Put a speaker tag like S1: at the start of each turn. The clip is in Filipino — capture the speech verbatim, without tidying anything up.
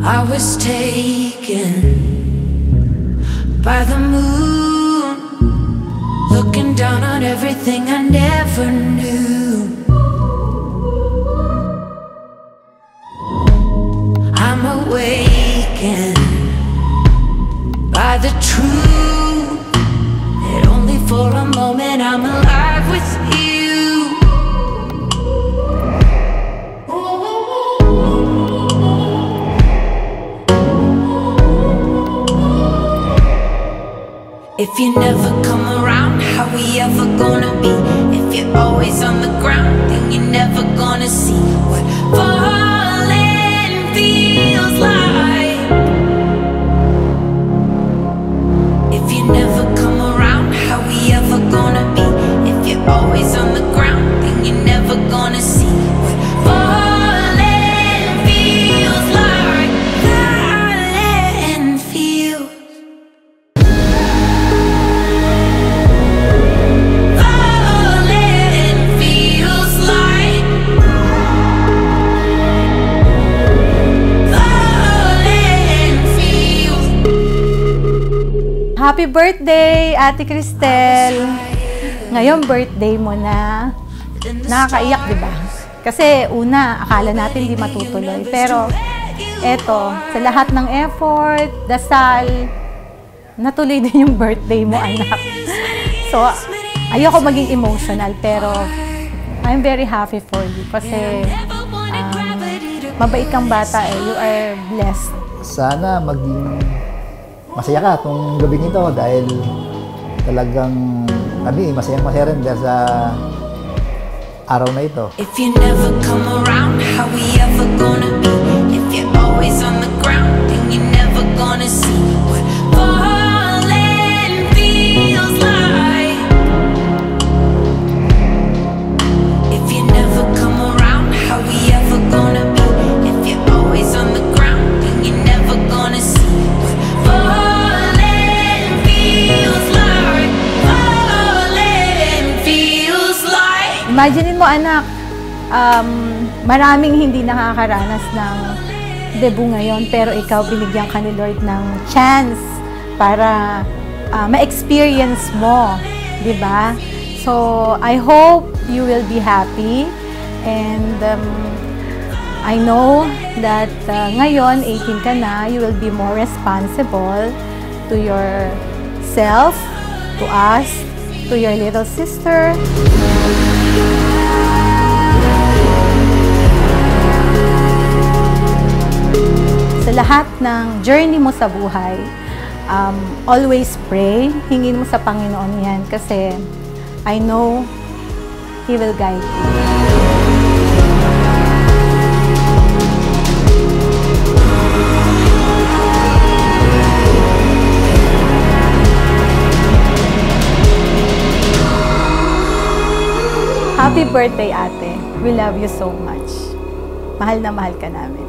S1: I was taken by the moon, looking down on everything I never knew. I'm awakened by the truth that only for a moment I'm alive with you. If you never come around, how we ever gonna be? If you're always on the ground, then you're never gonna see what falling feels like. If you never come around, how we ever gonna be? If you're always on the ground, then you're never gonna see what falling feels like. Falling feels.
S2: Happy birthday, Ate Cristel! Ngayon, birthday mo na. Nakakaiyak, di ba? Kasi una, akala natin di matutuloy. Pero, eto, sa lahat ng effort, dasal, natuloy din yung birthday mo, anak. So, ayoko maging emotional, pero I'm very happy for you. Kasi, um, mabait kang bata eh. You are blessed.
S3: Sana maging masaya ka itong gabing ito dahil talagang kami masayang-masaya rin dahil sa araw na ito.
S1: If you never come around, how we ever gonna be? If you're always on the ground, then you're never gonna see what falling feels like. If you never come around, how we ever gonna be? If you're always on the ground, then you're never gonna see what falling
S2: Imaginin mo, anak, um, maraming hindi nakakaranas ng debut ngayon, pero ikaw binigyan ka ni Lord ng chance para uh, ma-experience mo, di ba? So, I hope you will be happy, and um, I know that uh, ngayon, eighteen ka na, you will be more responsible to yourself, to us, to your little sister. Sa lahat ng journey mo sa buhay, um, always pray, hingin mo sa Panginoon yan kasi I know He will guide you. Happy birthday, ate. We love you so much. Mahal na mahal ka namin.